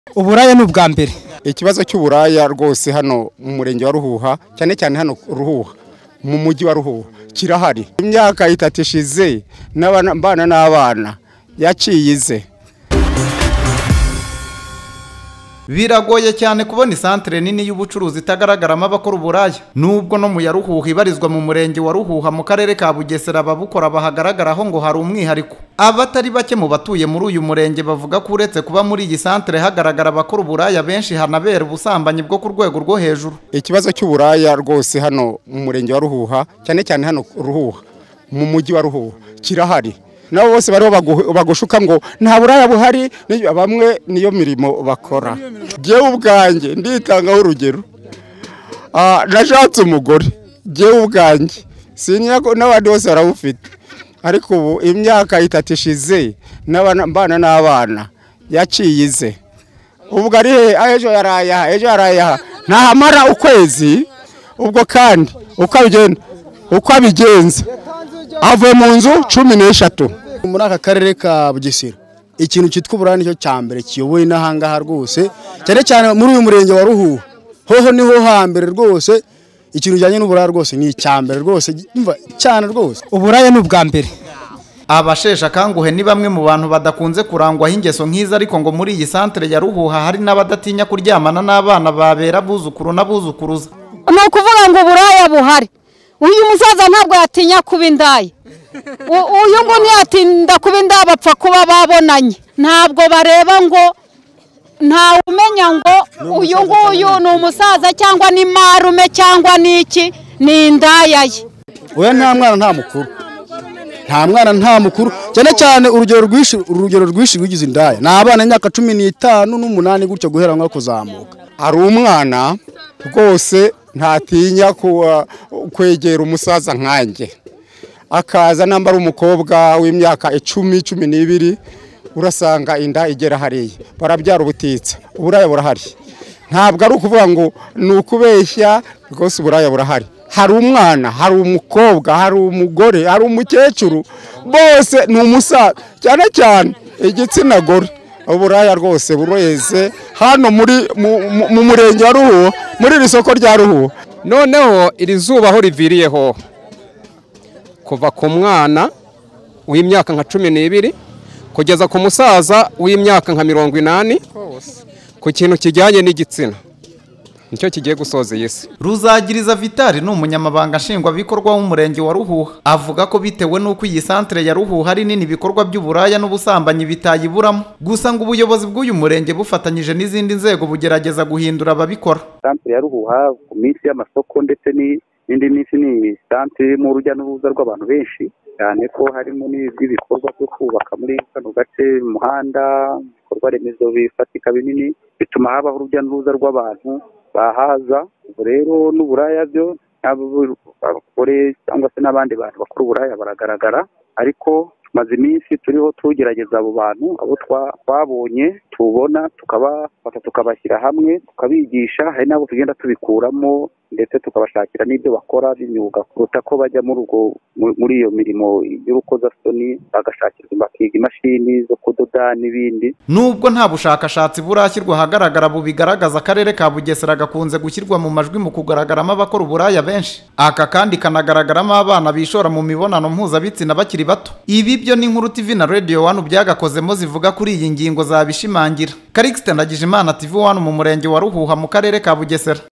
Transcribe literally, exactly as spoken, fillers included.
Uburaya ni ubwa mbere. Ikibazo cy'uburaya rwose hano mu murenge wa Ruhuha, cyane cyane hano Ruhuha mu mujyi wa Ruhuha kirahari. Imyaka itatu ishize n'abana n'abana yaciyize. Biragoye cyane kubona isantere nini y'ubucuruzi itagaragaramo abakora uburaya. Nubwo no mu ya Ruhuha ibarizwa mu murenge wa Ruhuha mu karere ka Bugesera ababukora bahagaragaraho ngo hari umwihariko. Abatari bake mu batuye muri uyu murenge bavuga ko uretse kuba muri iyi santere hagaragara abakora uburaya benshi hanabera ubusambanyi bwo ku rwego rwo hejuru. Ikibazo cy'uburaya rwose hano mu murenge wa Ruhuha, cyane cyane hano Ruhuha mu mujyi wa Ruhuha kirahari. Nabo bose bariho bagushuka ngo nta buraya buhari, bamwe niyo mirimo bakora. Jewe ubwanjye nditangaho urugero, ah nashatse umugore, jewe ubwanjye sinyako n'abandi bose barabufite, ariko ubu imyaka itatu ishize n'abana n'abana yaciyize. Ubwo ari ejo yaraya ejo yaraya ntahamara ukwezi, ubwo kandi uko abigenda uko abigenza avuye mu nzu cumi n'eshatu. Muri aka karere ka Bugesera ikintu cyitwa uburaya nicyo cyambere kiyoboye n'ahangaha rwose, cyane cyane muri uyu murenge wa Ruhuha hoho niho hambere rwose. Ikintu kijyanye n'uburaya rwose ni icyambere rwose umva cyane rwose. Uburaya ni ubwa mbere. Abasheshe akanguhe ni bamwe mu bantu badakunze kurangwaho ingeso nk'iza, ariko ngo muri iyi santere ya Ruhuha hari n'abadatinya kuryamana n'abana babera buzukuru n'abuzukuruza. Ni ukuvuga ngo uburaya buhari. Uyu musaza ntabwo yatinya kuba indaya, uyu ngo ntiyatinda kuba indaya bapfa kuba babonanye. Ntabwo bareba ngo nta umenya ngo uyu nguyu ni umusaza cyangwa ni marume cyangwa niki, ni indaya ye. Oya nta mwana nta mukuru, nta mwana nta mukuru, cyane cyane urugero rwishi urugero rwishi rwigize indaya ni abana imyaka cumi n'itanu n'umunani gutyo guhera nko kuzamuka. Ari umwana rwose ntatinya kwegera umusaza nkanjye, akaza nambara umukobwa w'imyaka icumi cumi n'ibiri, urasanga inda igera hariya, barabyara ubutitsa. Uburaya burahari, ntabwo ari ukuvuga ngo ni ukubeshya, rwose uburaya burahari. Hari umwana, hari umukobwa, hari umugore, hari umukecuru, bose ni umusaza, cyane cyane igitsina gore. Uburaya rwose bureze hano muri mu murenge wa Ruhuha, muri iri soko rya Ruhuha. Noneho iri zuba aho riviriyeho kuva ku mwana w'imyaka nka cumi n'ibiri kugeza ku musaza w'imyaka nka mirongo inani, ku kintu kijyanye n'igitsina nicyo kigiye gusoza iyi si. Ruzagiriza Vitali ni umunyamabanga nshingwabikorwa w'umurenge wa Ruhuha, avuga ko bitewe n'uko iyi santere ya Ruhuha ari nini ibikorwa by'uburaya n'ubusambanyi bitayiburamo. Gusa ngo ubuyobozi bw'uyu murenge bufatanyije n'izindi nzego bugerageza guhindura ababikora. Santere ya Ruhuha ku minsi y'amasoko ndetse n'indi minsi ni santere mu rujya n'uruza rw'abantu benshi, cyane ko harimo n'ibikorwa byo kubaka muri kano gace, umuhanda, ibikorwa remezo bifatika binini bituma habaho urujya n'uruza rw'abantu bahaza. Ubu rero n'uburaya byo abagore cyangwa se n'abandi bantu bakora uburaya baragaragara, ariko tumaze iminsi turiho tugerageza abo bantu abo twabonye tubona tukabafata tukabashyira hamwe tukabigisha. Hari nabo tugenda tubikuramo ndetse tukabashakira n'ibyo bakora b'imyuga kuruta ko bajya muri ubwo muri iyo mirimo y'urukozasoni bagashakirwa bakiga imashini zo kudoda n'ibindi. Nubwo nta bushakashatsi burashyirwa ahagaragara bubigaragaza, akarere ka Bugesera gakunze gushyirwa mu majwi mu kugaragaramo abakora uburaya benshi. Aka kandi kanagaragaramo abana bishora mu mibonano mpuzabitsina bakiri bato. Ibi byo ni inkuru T V na Radio One byagakozemo zivuga kuri iyi ngingo zabishimangira. Karikiste Ndagijimana T V One mu murenge wa Ruhuha mu karere ka Bugesera.